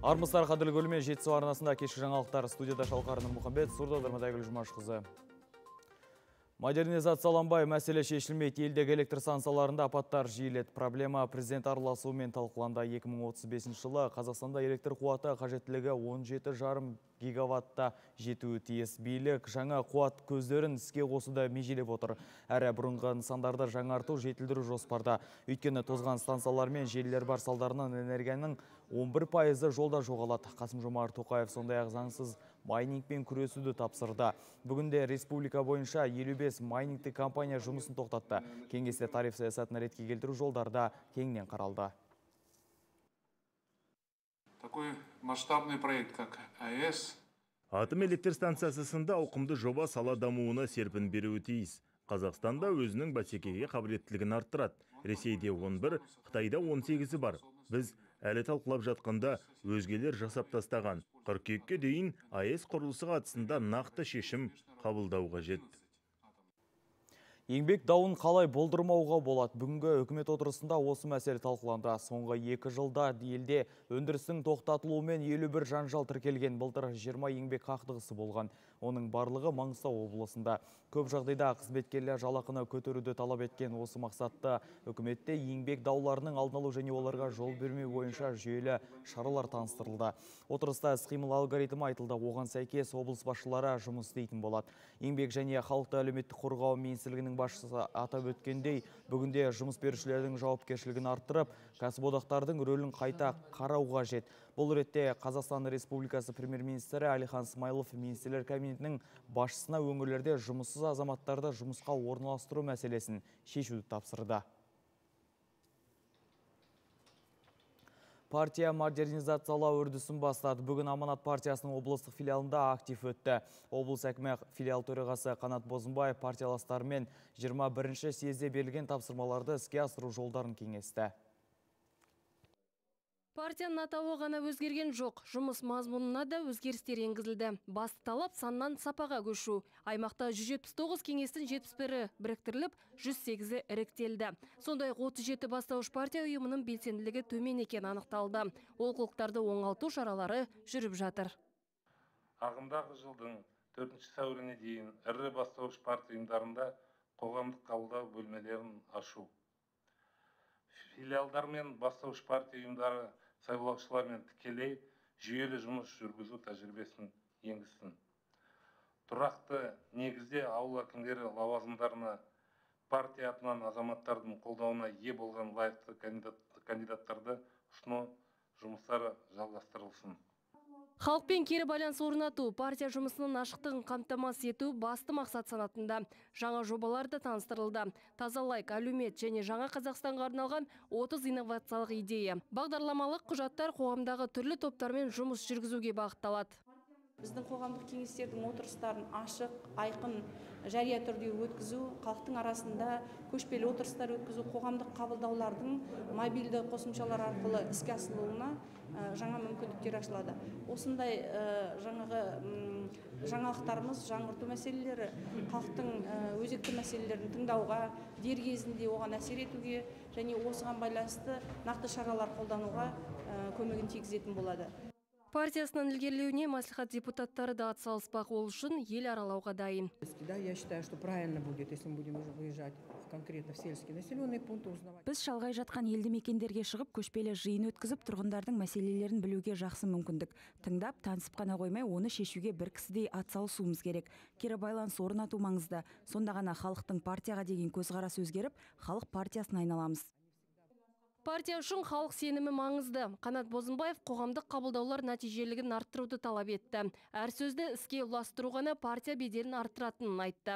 Армысыздар, қадірлі көрермен, Жетісу арнасында кешкі жаңалықтар, студияда Шалқарының Мұхамбет, сурдодармада Айгүл Жұмашқызы. Модернизацияланбай мәселе шешілмейді. Елдегі электр станцияларында апаттар жиілет. Проблема президент араласуымен талқыланды. 2035 жылы Қазақстанда электр қуаты қажеттілігі 17,5 гигаватта жетуі тиіс. Билік жаңа қуат көздерін іске қосуда межелеп отыр. Әрі бұрынғы нысандарды жаңарту жетілдіру жоспарда. Өйткені тозған станциялар мен желілер бар салдарынан энергияның 11% жолда жоғалады. Қасым-Жомарт Тоқаев сондай-ақ заңсыз майнингпен күресуді тапсырды. Бүгінде республика бойынша 55 майнингтік компания жұмысын тоқтатты. Кеңесте тариф саясатын ретке келтіру жолдарда кеңінен қаралды. Такой масштабный проект, как АЭС. Атом электр станциясы сынды ауқымды жоба сала дамуына серпін беруі тиіс. Қазақстанда өзінің бәсекеге қабілеттілігін арттырады. Ресейде 11, Қытайда 18 бар. Біз әлі талқылап жатқанда өзгелер жасап тастаған. Қыркүйекке дейін АЭС құрылысы қатысында нақты шешім қабылдауға жетті. Еңбек дауын қалай болдырмауға болады? Бүгінгі үкімет отырысында осы мәселе талқыланды. Соңғы 2 жылда елде өндірістің тоқтатылуымен 51 жанжал тіркелген. Былтыр 20 еңбек қақтығысы болған. Оның барлығы Маңғыстау облысында. Көп жағдайда қызметкерлер жалақыны көтеруді талап еткен. Осы мақсатта үкіметте еңбек дауларының алдын алу және оларға жол бермеу бойынша жүйелі шаралар таныстырылды. Отырыста іс-қимыл алгоритмі айтылды. Оған сәйкес облыс басшылары жұмыс істейтін болады. Еңбек және халықты әлеуметтік қорғау министрлігінің басшысы атап өткендей, бүгінде жұмыс берушілердің жауапкершілігін арттырып, кәсіподақтардың рөлін қайта қарауға қажет. Бұл ретте Қазақстан Республикасы премьер-министрі Әлихан Смайылов министрлер кабинетінің басшысына өңірлерде жұмыссыз азаматтарды жұмысқа орналастыру мәселесін шешуді тапсырды. Партия модернизациялау үрдісін бастады. Бүгін Аманат партиясының облыстық филиалында актив өтті. Облыс әкімі филиал төрағасы Қанат Бозымбаев партияластарымен 21-ші съезде берілген тапсырмаларды іске асыру жолдарын кеңесті. Партияның атауы ғана өзгерген жоқ. Жұмыс мазмұнына да өзгерістер енгізілді. Басты талап саннан сапаға көшу. Аймақта 179 кеңестің 71-і біріктіріліп, 108-і іріктелді. Сондай 37 бастауыш партия ұйымының белсенділігі төмен екен анықталды. Олқылықтарды оңалту шаралары жүріп жатыр. Ағымдағы жылдың 4 сәуіріне дейін ірі бастауыш партия ұйымдарында қоғамдық қабылдау бөлмелерін ашу. Филиалдар мен бастауыш партия ұйымдары сайлаушылармен тікелей жүйелі жұмыс жүргізу тәжірибесін енгізсін. Тұрақты негізде ауыл әкімдері лауазымдарына партия атынан азаматтардың қолдауына ие болған лайықты кандидаттарды ұсыну жұмыстары жалғастырылсын. Халықпен кері байланыс орнату, партия жұмысының ашықтығын қамтамасыз ету басты мақсат санатында. Жаңа жобаларды таныстырылды. Тазалайк, әлеумет және жаңа Қазақстанға арналған 30 инновациялық идея. Бағдарламалық құжаттар қоғамдағы түрлі топтармен жұмыс жүргізуге бағытталады. Біздің қоғамдық кеңестердің отырыстарын ашық, айқын, жария түрде өткізу, халықтың арасында көшпелі отырыстар өткізу, қоғамдық қабылдаулардың мобильді қосымшалар арқылы іске асырылуына жаңа мүмкіндіктер ашылады. Осындай жаңалықтарымыз, жаңғырту мәселелері, халықтың өзекті мәселелерін тыңдауға, дер кезінде оған әсер етуге және осыған байланысты нақты шаралар қолдануға көмегін тигізетін болады. Партиясының ілгерілеуіне мәслихат депутаттары да атсалыспақ, ол үшін ел аралауға дайын. Я считаю, что правильно будет, если мы будем уже выезжать конкретно в сельские населенные пункты, узнавать. Біз шалғай жатқан елді мекендерге шығып, көшпелі жиын өткізіп, тұрғындардың мәселелерін білуге жақсы мүмкіндік. Тыңдап, танысып қана қоймай, оны шешуге бір кісідей атсалысуымыз керек. Кері байланыс орнату маңызды. Сонда ғана халықтың партияға деген көзқарасы өзгеріп, халық партиясына айналамыз. Партия үшін халық сенімі маңызды. Қанат Бозымбаев қоғамдық қабылдаулар нәтижелігін арттыруды талап етті. Әр сөзді іске ұластыру ғана партия беделін арттыратынын айтты.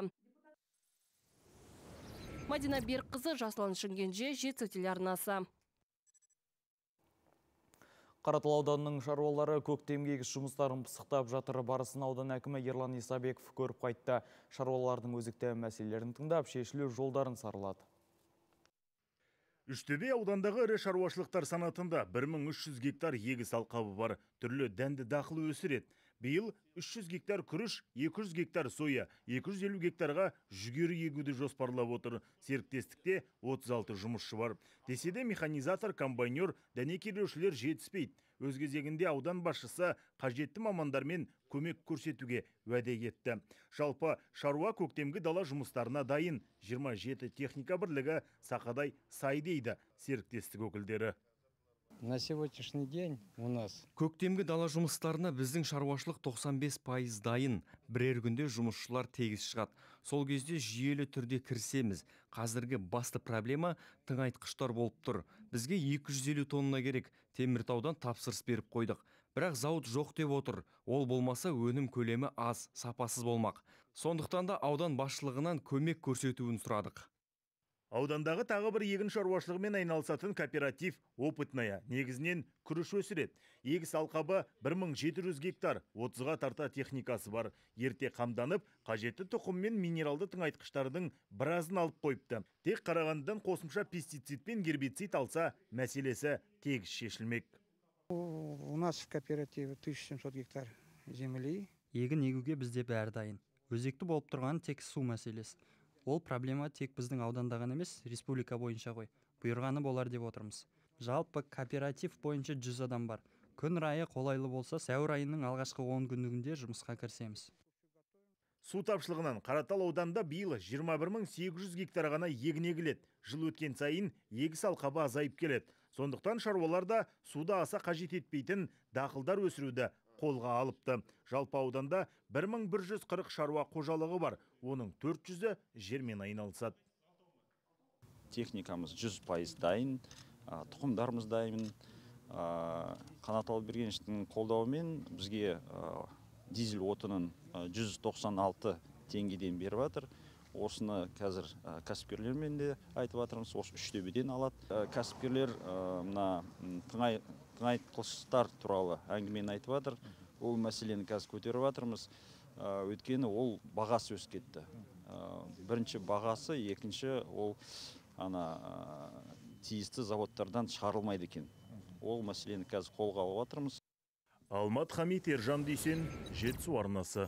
Мадина Берікқызы, Жасұлан Шымкенже, Жетісу телеарнасы. Қаратал ауданының шаруалары көктемгі егіс жұмыстарын пысықтап жатыр. Барысын аудан әкімі Ерлан Исабеков көріп қайтты. Шаруалардың өзекті мәселелерін тыңдап, шешілу жолдарын саралады. Үштөбе аудандағы ірі шаруашылықтар санатында 1300 гектар егіс алқабы бар. Түрлі дәнді дақыл өсіреді. Биыл 300 гектар күріш, 200 гектар соя, 250 гектарға жүгері егуді жоспарлап отыр. Серіктестікте 36 жұмысшы бар. Десе де механизатор, комбайнер, дәнекерлеушілер жетіспейді. Өз кезегінде аудан басшысы қажетті мамандармен көмек көрсетуге уәде етті. Жалпы шаруа көктемгі дала жұмыстарына дайын. 27 техника бірлігі сақадай сай дейді серіктестік өкілдері. На сегодняшний день у нас Көктемгі дала жұмыстарына біздің шаруашылық 95% дайын. Бірер күнде жұмысшылар тегіс шығады. Сол кезде жүйелі түрде кірісеміз. Қазіргі басты проблема тыңайтқыштар болып тұр. Бізге 250 тонна керек. Теміртаудан тапсырыс беріп қойдық. Бірақ зауыт жоқ деп отыр. Ол болмаса өнім көлемі аз, сапасыз болмақ. Сондықтан да аудан басшылығынан көмек көрсетуін сұрадық. Аудандағы тағы бір егін шаруашылығымен айналысатын кооператив опытная, негізінен күріш өсіреді. Егіс алқабы 1700 гектар, 30-ға тарта техникасы бар. Ерте қамданып, қажетті тұқым мен минералды тыңайтқыштардың біразын алып қойыпты. Тек Қарағандыдан қосымша пестицид пен гербицид алса, мәселесі тегіс шешілмек. у нас в кооперативе 1700 гектар земли. Егін егуге бізде бәрі дайын. Өзекті болып тұрған тек су мәселесі. Ол проблема тек біздің аудандаған емес, республика бойынша ғой. Бұйырғаны болар деп отырмыз. Жалпы кооператив бойынша 100 адам бар. Күн райы қолайлы болса, сәуір айының алғашқы 10 күндігінде жұмысқа кірісеміз. Су тапшылығынан Қаратал ауданында биыл 21800 гектар ғана егін егіледі. Жыл өткен сайын егіс алқабы азайып келеді. Сондықтан шаруалар да суда аса қажет етпейтін дақылдар өсіруді қолға алыпты. Жалпы ауданда 1140 шаруа қожалығы бар. Оның 400-і жермен айналысады. Техникамыз 100% дайын, тұқымдарымыз дайын. Қанат Албергеновтің қолдауымен бізге дизель отынын 196 теңгеден беріп жатыр. Осыны қазір кәсіпкерлермен де айтып жатырмыз, осы 3-ден алады. Кәсіпкерлер мына тыңайтқыштар туралы әңгімені айтып жатыр. Ол мәселені қазір көтеріп жатырмыз. Өйткені ол бағасы өсіп кетті. Бірінші бағасы, екінші ол тиісті заводтардан шығарылмайды екен. Ол мәселені қазір қолға алып жатырмыз. Алмат Хамит, Ержан Дүйсен, Жетісу арнасы.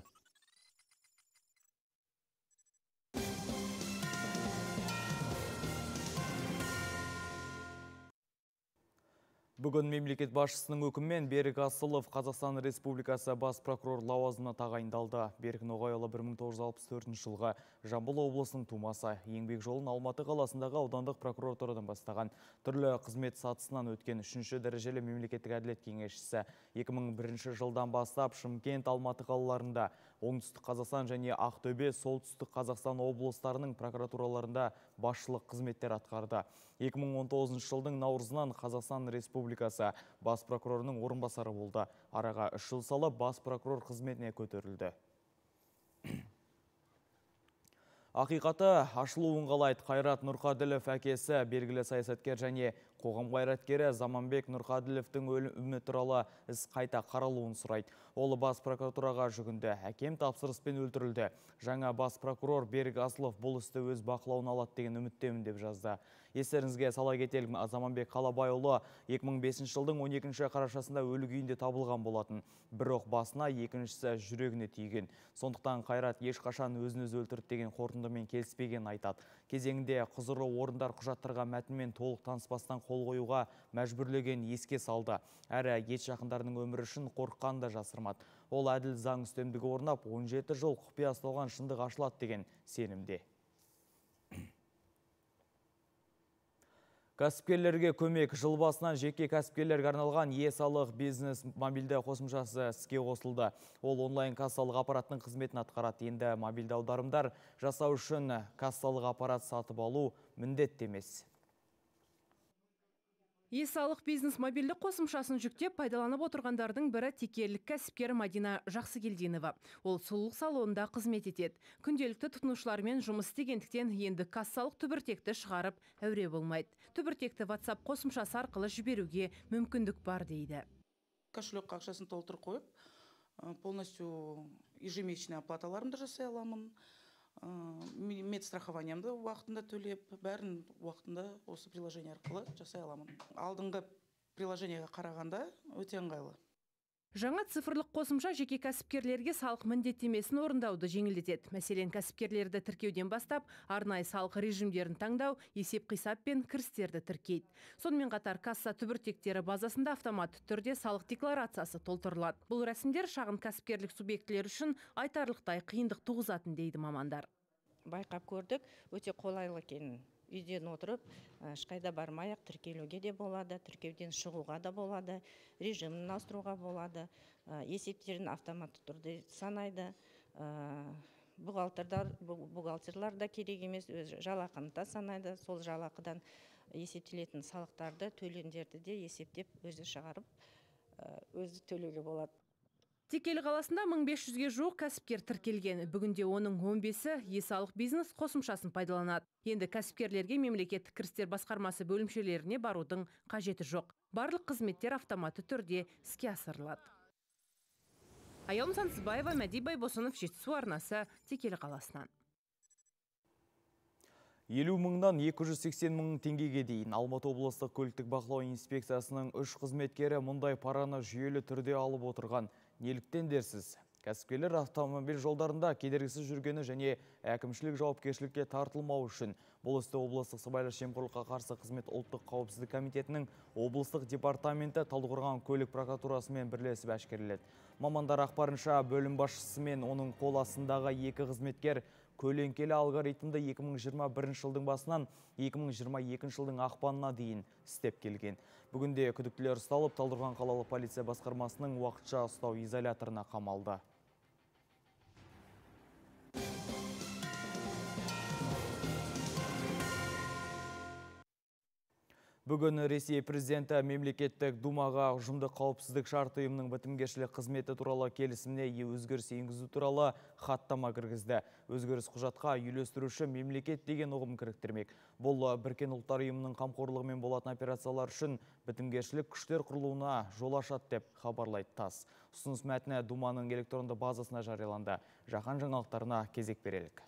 Бүгін мемлекет басшысының өкімімен Берік Асылов Қазақстан Республикасы бас прокурор лауазымына тағайындалды. Берік Ноғайұлы 1964 жылғы Жамбыл облысының тумасы. Еңбек жолын Алматы қаласындағы аудандық прокуратурадан бастаған. Түрлі қызмет сатысынан өткен 3-ші дәрежелі мемлекеттік әділет кеңесшісі. 2001 жылдан бастап Шымкент, Алматы қалаларында, Оңтүстік Қазақстан және Ақтөбе, Солтүстік Қазақстан облыстарының прокуратураларында басшылық қызметтер атқарды. 2019 жылдың наурызынан Қазақстан Республикасы бас прокурорының орынбасары болды. Араға 3 жыл салып бас прокурор қызметіне көтерілді. Ақиқаты ашылуын қалайды. Қайрат Нұрқаділов әкесі, белгілі саясаткер және қоғам қайраткері Заманбек Нұрқаділовтің өлімі туралы іс қайта қаралуын сұрайды. Ол бас прокуратураға жүгінді. Әкем тапсырыспен өлтірілді. Жаңа бас прокурор Берік Асылов бұл істі өз бақылауына алады деген үміттемін деп жазды. Естеріңізге сала кетелік, Заманбек Қалабайұлы 2005 жылдың 12 қарашасында өлі күйінде табылған болатын. Бір оқ басына, екіншісі жүрегіне тиген. Сондықтан Қайрат ешқашан өзін-өзі өлтірді деген қорытындымен келіспеген айтады. Кезеңінде құзырлы орындар құжаттарға мәтінмен толық таныспастан қол қоюға мәжбүрлеген еске салды. Әрі ет жақындарының өмірі үшін қорыққан да жасырмады. Ол әділ заң үстемдігі орнап, 17 жыл құпия ұсталған шындық ашылады деген сенімде. Кәсіпкерлерге көмек. Жыл басынан жеке кәсіпкерлерге арналған е-салық бизнес мобильді қосымшасы іске қосылды. Ол онлайн кассалық аппараттың қызметін атқарады. Енді мобильді аударымдар жасау үшін кассалық аппарат сатып алу міндетті емес. Е-салық бизнес мобильді қосымшасын жүктеп пайдаланып отырғандардың бірі текелік кәсіпкер Мадина Жақсыгелдинова. Ол сұлулық салонында қызмет етеді. Күнделікті тұтынушылармен жұмыс істегендіктен енді кассалық түбіртекті шығарып әуре болмайды. Түбіртекті WhatsApp қосымшасы арқылы жіберуге мүмкіндік бар дейді. Кошелек ақшасын толтырып қойып, полностью ежемесячный оплаталарымды жасай аламын. Медстрахованиямды уақытында төлеп, бәрін уақытында осы приложение арқылы жасай аламын. Алдыңғы приложениеге қарағанда өте ыңғайлы. Жаңа цифрлық қосымша жеке кәсіпкерлерге салық міндеттемесін орындауды жеңілдетеді. Мәселен, кәсіпкерлерді тіркеуден бастап, арнайы салық режимдерін таңдау, есеп-қисап пен кірістерді тіркейді. Сонымен қатар касса түбіртектері базасында автоматты түрде салық декларациясы толтырылады. Бұл рәсімдер шағын кәсіпкерлік субъектілері үшін айтарлықтай қиындық туғызатын дейді мамандар. Байқап көрдік, өте қолайлы екенін. Үйден отырып, ешқайда бармай-ақ тіркелуге де болады, тіркеуден шығуға да болады, режимін ауыстыруға болады, есептерін автоматты түрде санайды. Бухгалтерлар да керек емес, жалақыны да санайды. Сол жалақыдан есептелетін салықтарды, төлемдерді де есептеп, өзі шығарып, өзі төлеуге болады. Текелі қаласында 1500-ге жуық кәсіпкер тіркелген. Бүгінде оның 15-і е-салық бизнес қосымшасын пайдаланады. Енді кәсіпкерлерге мемлекеттік кірістер басқармасы бөлімшелеріне барудың қажеті жоқ. Барлық қызметтер автоматты түрде іске асырылады. Аялым Сансызбаева, Мәди Байбосынов, Жетісу арнасы, Текелі қаласынан. 50 мыңнан 280 мың теңгеге дейін Алматы облыстық көліктік бақылау инспекциясының 3 қызметкері мұндай параны жүйелі түрде алып отырған. Неліктен дерсіз? Кәсіпкерлер автомобиль жолдарында кедергісіз жүргені және әкімшілік жауапкершілікке тартылмау үшін бұл істі облыстық сыбайлас жемқорлыққа қарсы қызмет ұлттық қауіпсіздік комитетінің облыстық департаменті Талдықорған көлік прокуратурасымен бірлесіп әшкереледі. Мамандар ақпарынша бөлім басшысы мен оның қол астындағы 2 қызметкер көлеңкелі алгоритмді 2021 жылдың басынан 2022 жылдың ақпанына дейін істеп келген. Бүгінде күдіктілер ұсталып, Талдықорған қалалық полиция басқармасының уақытша ұстау изоляторына қамалды. Бүгін Ресей президенті мемлекеттік думаға ұжымдық қауіпсіздік шарт ұйымының бітімгершілік қызметі туралы келісіміне өзгеріс енгізу туралы хаттама кіргізді. Өзгеріс құжатқа үйлестіруші мемлекет деген ұғым кіріктірмек. Бұл Біріккен ұлттар ұйымының қамқорлығымен болатын операциялар үшін бітімгершілік күштер құрылуына жол ашады деп хабарлайды ТАСС. Ұсыныс мәтіні Думаның электронды базасына жарияланды. Жаһан жаңалықтарына кезек берелік.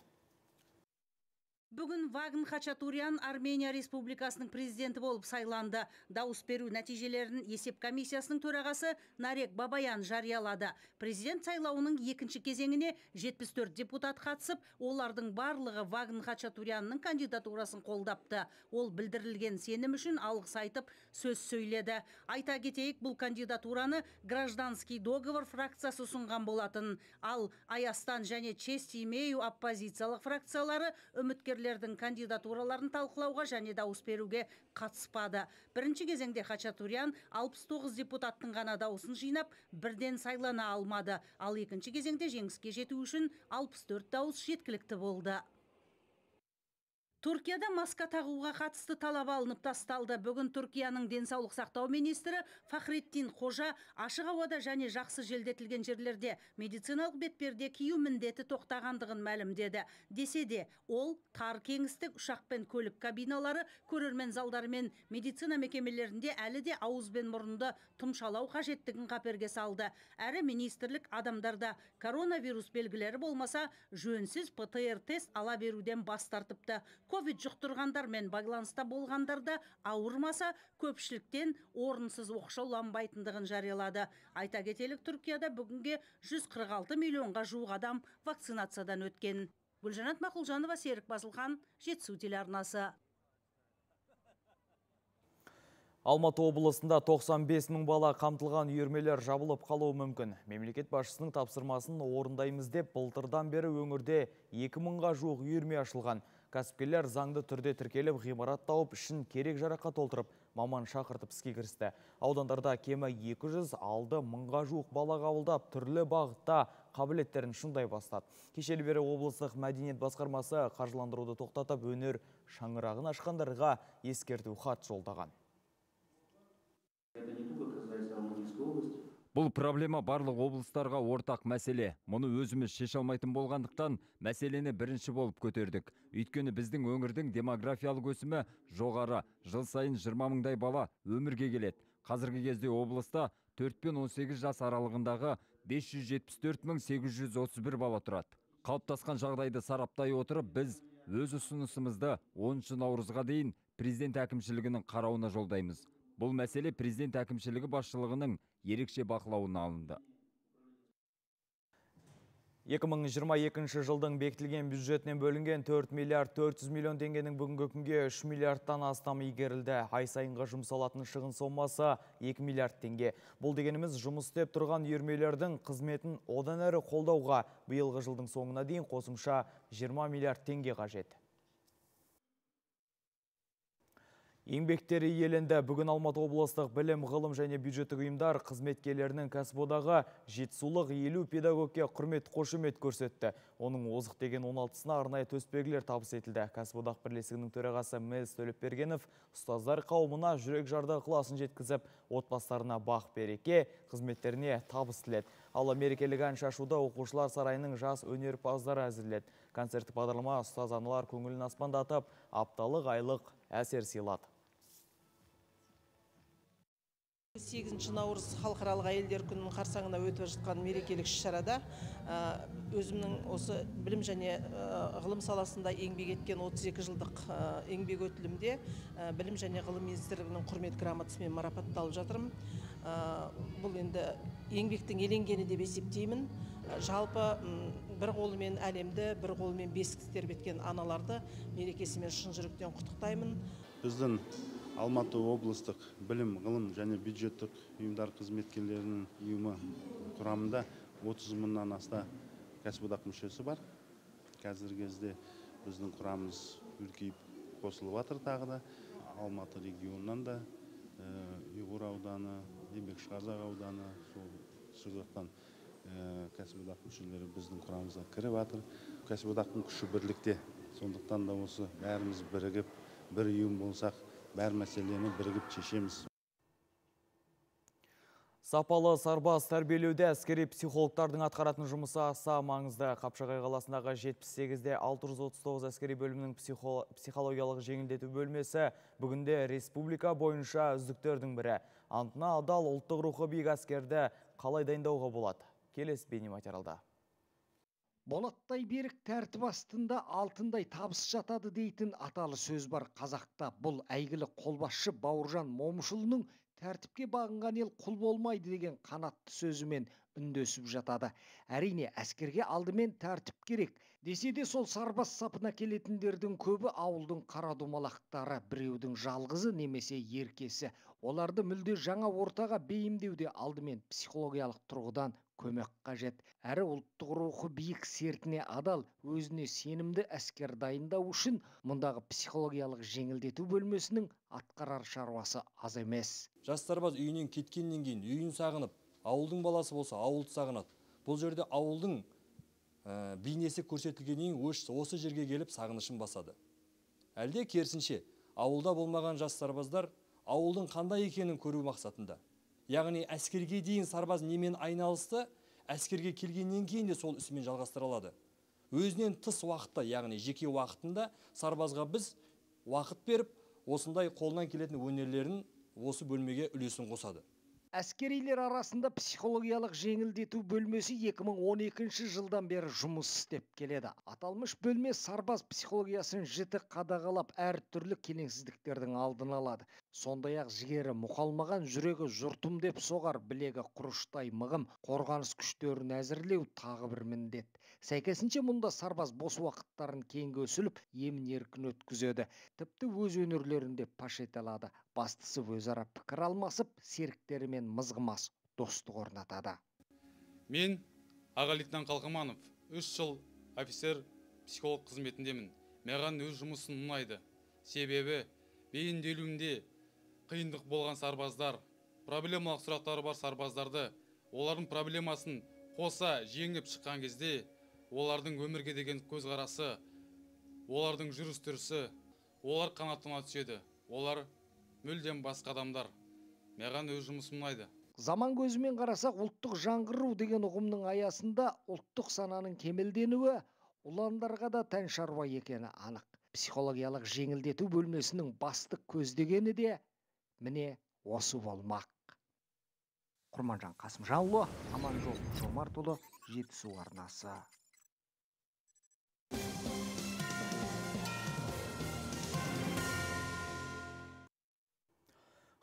Бүгін Вагн Хачатурян Армения Республикасының президенті болып сайланды. Дауыс беру нәтижелерін есеп комиссиясының төрағасы Нарек Бабаян жариялады. Президент сайлауының екінші кезеңіне 74 депутат қатысып, олардың барлығы Вагн Хачатурянның кандидатурасын қолдапты. Ол білдірілген сенім үшін алғыс айтып сөз сөйледі. Айта кетейік, бұл кандидатураны Гражданский договор фракциясы ұсынған болатын. Ал Аястан және Чести Мею оппозициялық фракциялары үміткерлердің кандидатураларын талқылауға және дауыс беруге қатыспады. Бірінші кезеңде Хачатурян 69 депутаттың ғана дауысын жинап, бірден сайлана алмады. Ал екінші кезеңде жеңіске жету үшін 64 дауыс жеткілікті болды. Түркияда маска тағуға қатысты талап алынып тасталды. Бүгін Түркияның денсаулық сақтау министрі Фахреттин Қожа ашық ауада және жақсы желдетілген жерлерде медициналық бетперде кию міндеті тоқтағандығын мәлімдеді. Десе де, ол тар кеңістік ұшақ пен көлік кабиналары, көрермен залдары мен медицина мекемелерінде әлі де ауыз бен мұрынды тұмшалау қажеттігін қаперге салды. Әрі министрлік адамдарда коронавирус белгілері болмаса, жөнсіз ПЦР тест ала беруден бас тартыпты. Ковид жұқтырғандар мен байланыста болғандарда ауырмаса, көпшіліктен орынсыз оқшауланбайтындығын жариялады. Айта кетелік, Түркияда бүгінге 146 миллионға жуық адам вакцинациядан өткен. Гүлжанат Мақұлжанова, Серік Басылхан, Жетісу телеарнасы. Алматы облысында 95 мың бала қамтылған үйірмелер жабылып қалуы мүмкін. Мемлекет басшысының тапсырмасын орындаймыз деп былтырдан бері өңірде 2 мыңға жуық үйірме ашылған. Кәсіпкерлер заңды түрде тіркеліп, ғимарат тауып, ішін керек жараққа толтырып, маман шақыртып іске кірісті. Аудандарда кемі 200 алды мыңға жуық бала қабылдап, түрлі бағытта қабілеттерін шыңдай бастады. Кешелі бері облыстық мәдениет басқармасы қаржыландыруды тоқтатып, өнер шаңырағын ашқандарға ескерту хат жолдаған. Бұл проблема барлық облыстарға ортақ мәселе. Мұны өзіміз шеше алмайтын болғандықтан мәселені бірінші болып көтердік. Өйткені біздің өңірдің демографиялық өсімі жоғары. Жыл сайын 20 мыңдай бала өмірге келеді. Қазіргі кезде облыста 4 пен 18 жас аралығындағы 574.831 бала тұрады. Қалыптасқан жағдайды сараптай отырып, біз өз ұсынысымызды 10 наурызға дейін президент әкімшілігінің қарауына жолдаймыз. Бұл мәселе президент әкімшілігі басшылығының ерекше бақылауына алынды. 2022 жылдың бекітілген бюджетінен бөлінген 4 миллиард 400 миллион теңгенің бүгінгі күнге 3 миллиардтан астам игерілді. Ай сайынға жұмсалатын шығын сомасы 2 миллиард теңге. Бұл дегеніміз жұмыс істеп тұрған үйірмелердің қызметін одан әрі қолдауға биылғы жылдың соңына дейін қосымша 20 миллиард теңге қажет. Еңбектері еленді. Бүгін Алматы облыстық білім, ғылым және бюджеттік ұйымдар қызметкерлерінің кәсіподағы жетісулық 50 педагогке құрмет қошемет көрсетті. Оның озық деген 16-сына арнайы төсбелгілер табыс етілді. Кәсіподақ бірлестігінің төрағасы Мез Төлепбергенов ұстаздар қауымына жүрек жарды ықыласын жеткізіп, отбасыларына бақ береке, қызметтеріне табыс тіледі. Ал мерекелік ән шашуда оқушылар сарайының жас өнерпаздары әзірледі. Концерттік бағдарлама ұстаз аналар көңілін аспандатып, апталық айлық әсер сыйлады. 8 наурыз халықаралық әйелдер күнінің қарсаңына өтіп жатқан мерекелік шарада өзімнің осы білім және ғылым саласында еңбек еткен 32 жылдық еңбек өтілімде білім және ғылым министрлігінің құрмет грамотасымен марапатталып жатырмын. Бұл енді еңбектің еленгені деп есептеймін. Жалпы бір қолымен әлемді, бір қолымен бесікті тербеткен аналарды мерекесімен шын жүректен құттықтаймын. Біздің Алматы облыстық білім, ғылым және бюджеттік ұйымдар қызметкерлерінің ұйымы құрамында 30 мыңнан аса кәсіподақ мүшесі бар. Қазіргі кезде біздің құрамымыз үлкейіп қосылып жатыр тағы да. Алматы регионынан да Ұйғыр ауданы, Еңбекшіқазақ ауданы, сол жақтан кәсіподақ мүшелері біздің құрамымызға кіріп жатыр. Кәсіподақтың күші бірлікте. Сондықтан да осы бәріміз бірігіп, бір ұйым болсақ, бәр мәселені бірігіп шешеміз. Сапалы сарбаз тәрбиелеуде әскери психологтардың атқаратын жұмысы аса маңызды. Қапшағай қаласындағы 78-де 639 әскери бөлімінің психологиялық жеңілдету бөлмесі бүгінде республика бойынша үздіктердің бірі. Антына адал ұлттық рухы биік әскерді қалай дайындауға болады? Келесі бейнематериалда. Болаттай берік тәртіп астында алтындай табыс жатады дейтін аталы сөз бар қазақта. Бұл әйгілі қолбасшы Бауыржан Момышұлының тәртіпке бағынған ел құл болмайды деген қанатты сөзімен үндесіп жатады. Әрине, әскерге алдымен тәртіп керек. Десе де сол сарбаз сапына келетіндердің көбі ауылдың қара домалақтары, біреудің жалғызы немесе еркесі. Оларды мүлде жаңа ортаға бейімдеуде алдымен психологиялық тұрғыдан көмек қажет. Әрі ұлттық рухы биік сертіне адал, өзіне сенімді әскер дайындау үшін мұндағы психологиялық жеңілдету бөлмесінің атқарар шаруасы аз емес. Жас сарбаз үйінен кеткеннен кейін үйін сағынып, ауылдың баласы болса ауылды сағынады. Бұл жерде ауылдың бейнесі көрсетілгеннен осы жерге келіп сағынышын басады. Әлде керісінше, ауылда болмаған жас сарбаздар ауылдың қандай екенін көру мақсатында. Яғни әскерге дейін сарбаз немен айналысты, әскерге келгеннен кейін де сол ісімен жалғастыра алады. Өзінен тыс уақытта, яғни жеке уақытында сарбазға біз уақыт беріп, осындай қолынан келетін өнерлерін осы бөлмеге үлесін қосады. Әскерилер арасында психологиялық жеңілдету бөлмесі 2012 жылдан бері жұмыс істеп келеді. Аталмыш бөлме сарбаз психологиясын жіті қадағалап, әр түрлі келеңсіздіктердің алдын алады. Сондай-ақ жігері мұқалмаған, жүрегі жұртым деп соғар, білегі құрыштай мығым, қорғаныс күштерін әзірлеу тағы бір міндет. Сәйкесінше мұнда сарбаз бос уақыттарын кеңге өсіліп, емін-еркін өткізеді. Тіпті өз өнерлерінде паш ете алады. Бастысы өзара пікір алмасып, серіктерімен мызғымас достық орнатады. Мен аға лейтенант Қалқаманов, 3 жыл офицер психолог қызметіндемін. Маған өз жұмысын ұнайды. Себебі бейімделуінде қиындық болған сарбаздар, проблемалық сұрақтары бар сарбаздарды, олардың проблемасын қоса жеңіп шыққан кезде, олардың өмірге деген көзқарасы, олардың жүріс-тұрысы, олар қанатына түседі. Олар мүлдем басқа адамдар. Маған өз жұмысым ұнайды. Заман көзімен қарасақ, ұлттық жаңғыру деген ұғымның аясында ұлттық сананың кемелденуі ұландарға да тән шаруа екені анық. Психологиялық жеңілдету бөлмесінің басты көздегені де міне осы болмақ. Құрманжан Қасымжанұлы, Аманжол Жомартұлы, Жетісу арнасы.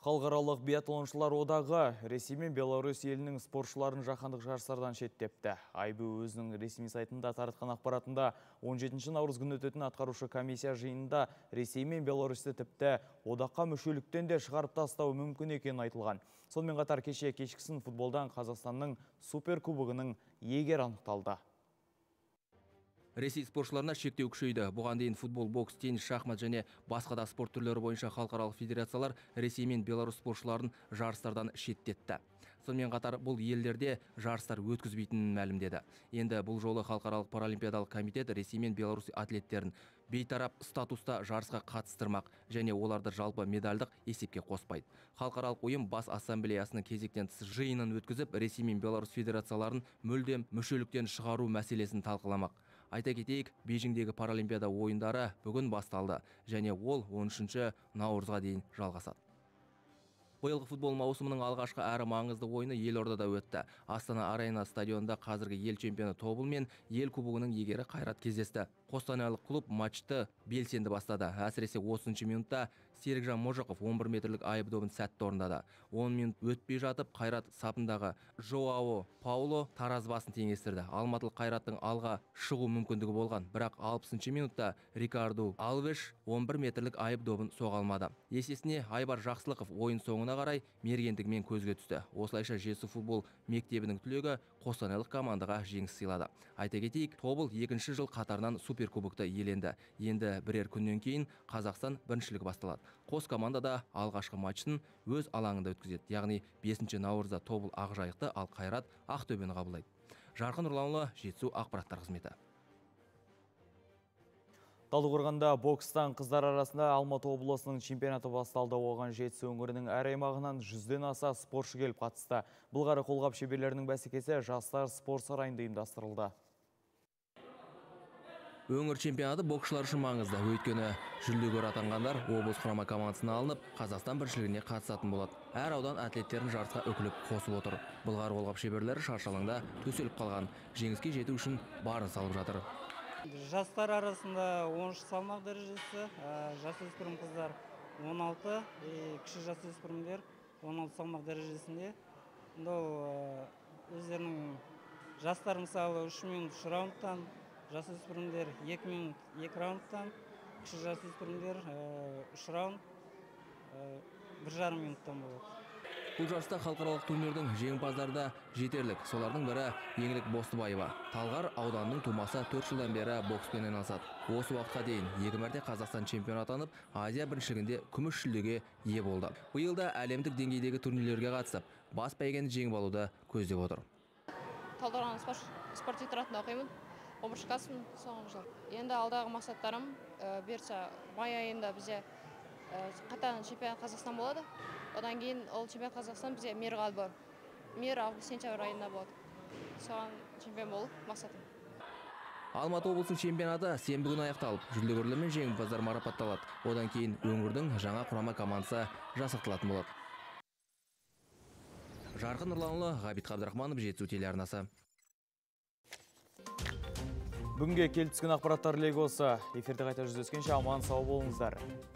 Халықаралық биатлоншылар одағы Ресей мен Беларусь елінің спортшыларын жаһандық жарыстардан шеттепті. IBU өзінің ресми сайтында таратқан ақпаратында 17 наурыз күні өтетін атқарушы комиссия жиынында Ресей мен Беларусьті тіпті одаққа мүшеліктен де шығарып тастау мүмкін екенін айтылған. Сонымен қатар кешкісін футболдан Қазақстанның суперкубогының иегері анықталды. Ресей спортшыларына шектеу күшейді. Бұған дейін футбол, бокс, теннис, шахмат және басқа да спорт түрлері бойынша халықаралық федерациялар Ресей мен Беларусь спортшыларын жарыстардан шеттетті. Сонымен қатар бұл елдерде жарыстар өткізбейтінін мәлімдеді. Енді бұл жолы халықаралық паралимпиадалық комитет Ресей мен Беларусь атлеттерін бейтарап статуста жарысқа қатыстырмақ және оларды жалпы медальдық есепке қоспайды. Халықаралық ұйым бас ассамблеясының кезектен тыс жиынын өткізіп, Ресей мен Беларусь федерацияларын мүлдем мүшеліктен шығару мәселесін талқыламақ. Айта кетейік, Бейжіңдегі паралимпиада ойындары бүгін басталды және ол 13 наурызға дейін жалғасады. Биылғы футбол маусымының алғашқы әрі маңызды ойыны Елордада өтті. Астана Арена стадионында қазіргі ел чемпионы Тобыл мен ел кубогының иегері Қайрат кездесті. Қостанайлық клуб матчты белсенді бастады. Әсіресе 30 минутта Серікжан Можықов 11 метрлік айып добын сәтті орындады. 10 минут өтпей жатып, Қайрат сапындағы Жоао Пауло таразбасын теңестірді. Алматылық Қайраттың алға шығу мүмкіндігі болған, бірақ 60 минутта Рикарду Алвеш 11 метрлік айып добын соға алмады. Есесіне Айбар Жақсылықов ойын соңына қарай мергендігімен көзге түсті. Осылайша Жетісу футбол мектебінің түлегі қостанайлық командаға жеңіс сыйлады. Айта кетейік, Тобыл екінші жыл қатарынан суперкубокты иеленді. Енді бірер күннен кейін Қазақстан біріншілігі басталады. Қос команда да алғашқы матчын өз алаңында өткізеді. Яғни 5 наурызда Тобыл Ақжайықты, ал Қайрат Ақтөбені қабылдайды. Жарқын Нұрланұлы, Жетісу ақпараттар қызметі. Талдықорғанда бокстан қыздар арасында Алматы облысының чемпионаты басталды. Оған Жетісу өңірінің әр аймағынан 100-ден аса спортшы келіп қатысты. Былғары қолғап шеберлерінің бәсекесі жастар спорт сарайында ұйымдастырылды. Өңір чемпионаты боксшылар үшін маңызды. Өйткені жүлдегер атанғандар облыс құрама командасына алынып, Қазақстан біріншілігіне қатысатын болады. Әр аудан атлеттерін жарысқа үкіліп қосып отыр. Былғары қолғап шеберлері шаршалаңда төселіп қалған. Жеңіске жету үшін барын салып жатыр. Жастар арасында 13 салмақ дәрежесі, жасөспірім қыздар 16, кіші жасөспірімдер 16 салмақ дәрежесінде. Өздерінің жастар мысалы 3 минут 3 раундтан, жасөспірімдер 2 минут 2 раундтан, кіші жасөспірімдер 3 раунд 1,5 минуттан болады. Бұл жарыста халықаралық турнирдің жеңімпаздары да жетерлік. Солардың бірі Еңлік Бостыбаева. Талғар ауданының тумасы 4 жылдан бері бокспен айналысады. Осы уақытқа дейін 2 мәрте Қазақстан чемпионы атанып, Азия біріншілігінде күміс жүлдеге ие болды. Биыл да әлемдік деңгейдегі турнирлерге қатысып, бас бәйгені жеңіп алуды көздеп отыр. Талдықорған спорт театрында оқимын. 11 классымын, соңғы жыл. Енді алдағы мақсаттарым бұйырса май айында бізде қатарынан чемпионат Қазақстан болады. Одан кейін ол чемпионат Қазақстан бізде мейірға бар. Мейір август-сентябрь айында болады. Соған чемпион болып мақсатым. Алматы облысының чемпионаты сенбі күні аяқталып, жүлдегерлер мен жеңімпаздар марапатталады. Одан кейін өңірдің жаңа құрама командасы жасақталатын болады. Жарқын Нұрланұлы, Ғабит Қабдырахманов, Жетісу телеарнасы. Бүгінге келіп түскен ақпараттар легі осы. Эфирде қайта жүздескенше аман сау болыңыздар.